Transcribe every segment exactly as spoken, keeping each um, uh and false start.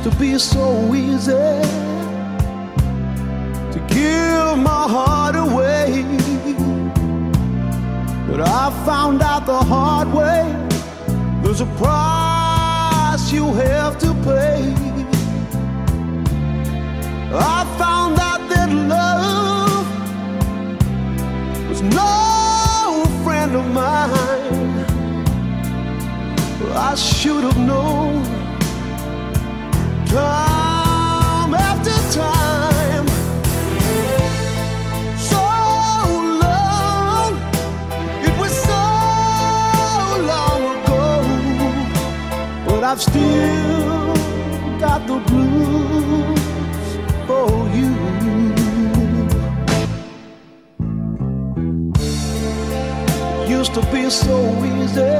to be so easy to give my heart away, but I found out the hard way there's a price you have to pay. I found out that love was no friend of mine. I should have known time after time. So long, it was so long ago, but I've still got the blues for you. Used to be so easy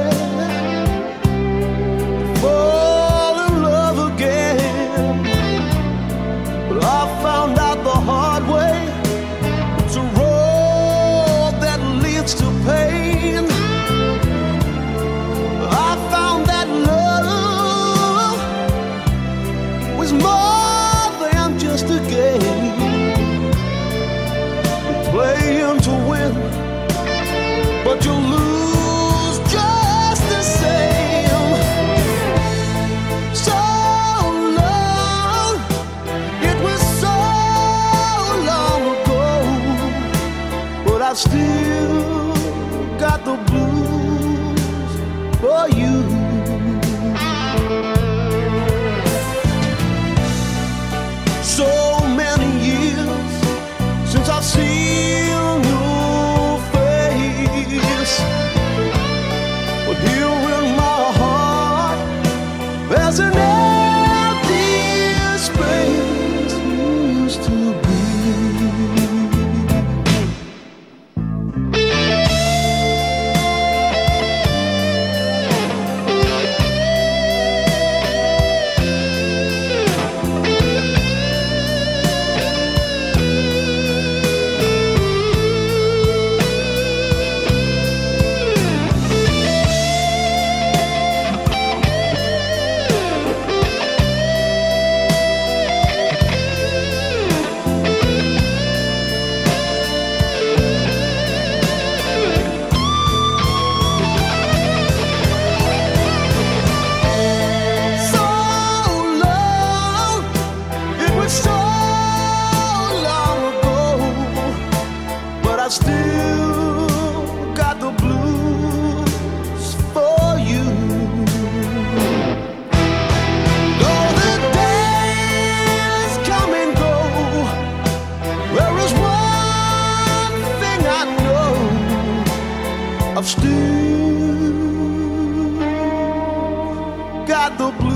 fall in love again, but I found out the hard way it's a road that leads to pain. I found that love was more than just a game, playing to win, but you lose just the same. So long, it was so long ago, but I've still got the blues for you. So many years since I've seen your face, but here in my heart there's an empty space used to be. Still got the blues for you. Though the days come and go, there is one thing I know, I've still got the blues.